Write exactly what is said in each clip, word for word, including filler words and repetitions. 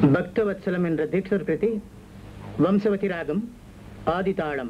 பக்தவத்சலம் என்ற தீட்சர் கிருதி வம்சவதி ராகம் ஆதிதாளம்.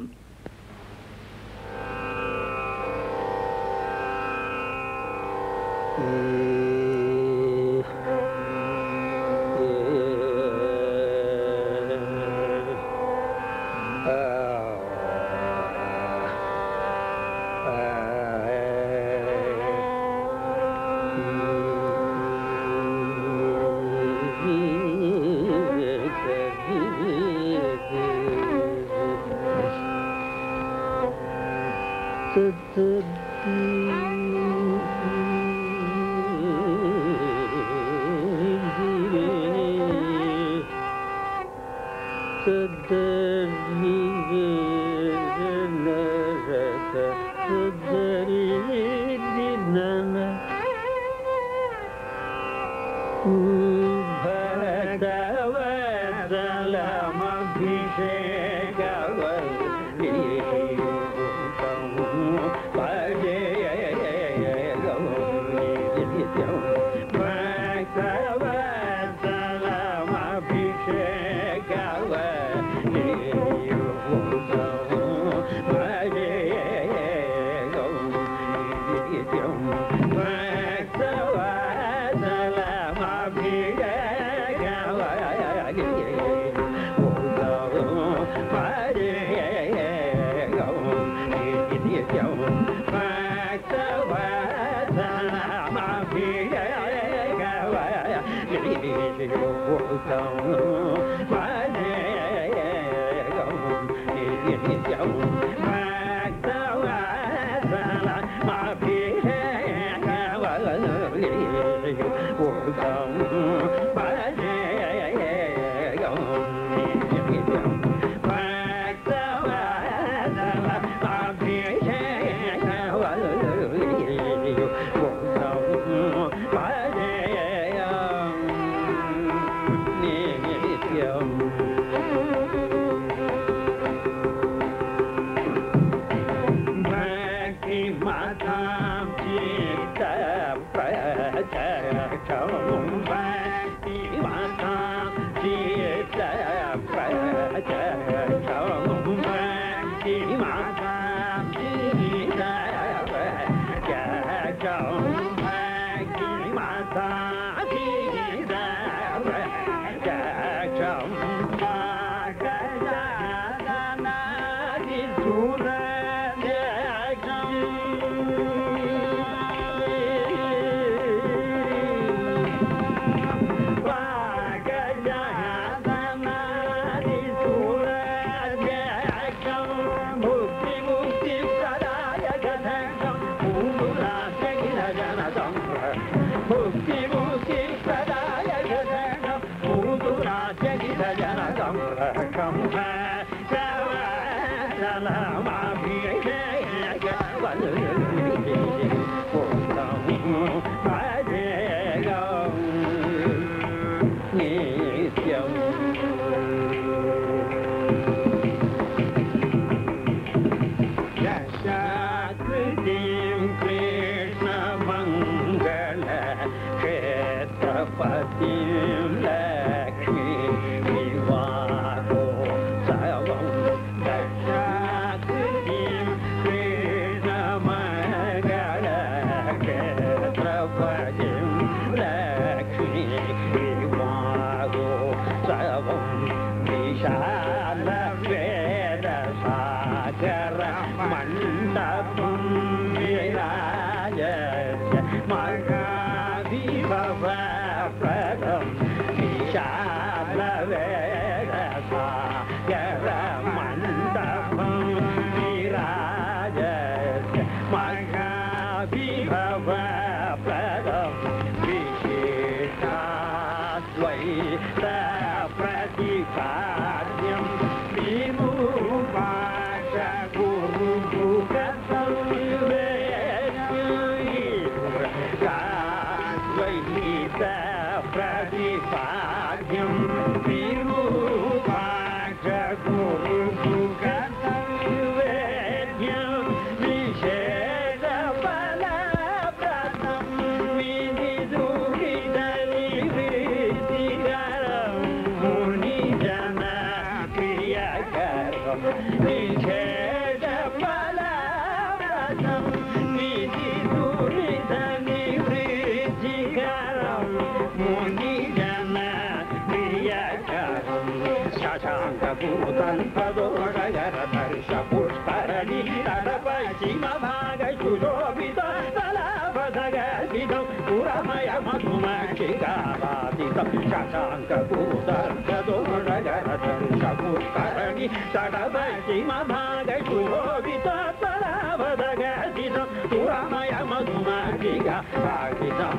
దంతదోషగర దర్శ పుష్కరణి తట పశ్చిమ భాగ సుశోభిత తలాపదగర్భితం పురమయ మధుమక్షికారాదితం శశాంక పూర్ధర్షదోషగర దర్శ పుష్కరణి తట పశ్చిమ భాగ సుశోభిత తలాపదగర్భితం పురమయ మధుమక్షికారాదితం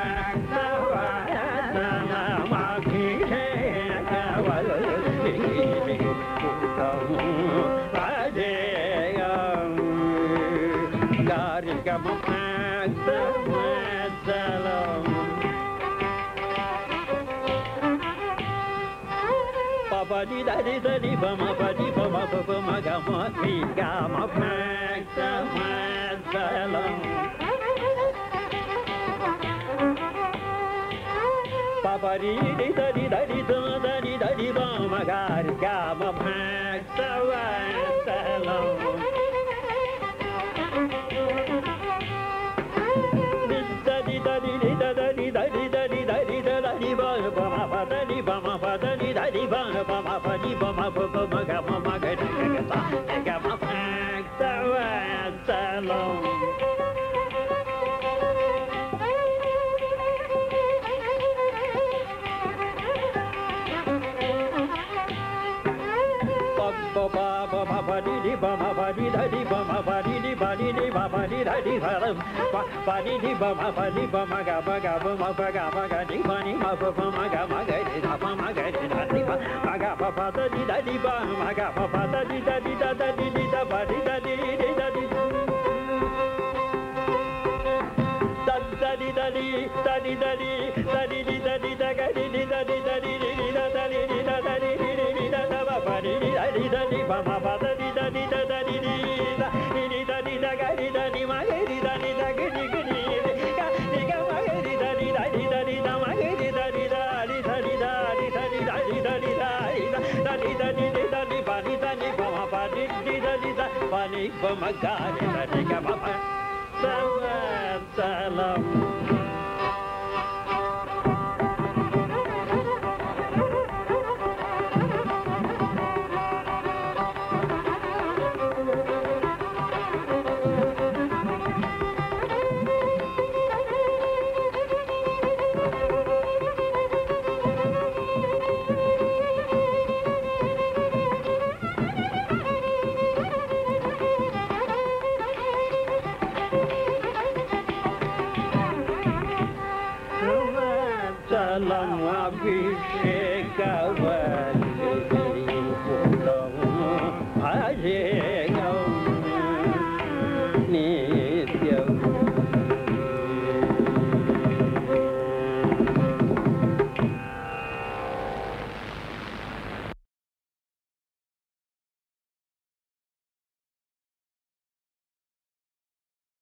Papa di da di da di ba ma ba di ba ma ba ba ma ga ma mi ga ma ma sa ma sa la. Papa di di da di da di da da di da di ba ma ga ri ga ma ma sa wa sa la. Da di da di da da di da di da di da di da da di ba ba ma ba da di ba ma ba da di da di ba ba ma ba di ba ma ba ba ma ga ma ma ga di ga ta ga ma pa sa wa sa lo. Ba ba ba ba ba di di ba ma ba di da di ba ma ba di di ba di di ba ba di da di ba ba ba di di ba ma ba di ba ma ga ba ga ba ma ba ga ma ga di ba ni ma ba ba ma ga ma ga di da ba ma ga di da di ba ma ga ba ba da di da di ba ma ga ba ba da di da di da da di di da ba di da di di da di da da di da di da di da di da di di da di da ga di di da di da di di da da di di da da di di di da da ba ba di di da di da di ba ma ba da di da di da da di di da di da di da ga di da di ma ga di da di da ga di ga di ga di ga ma ga di da di da di da di da ma ga di da di da di da di da di da di da di da di da da di da di di da di ba di da di ba ma ba di di da di da ba ni ba ma ga di da di ga ma ba salam salam. Salam Abhishek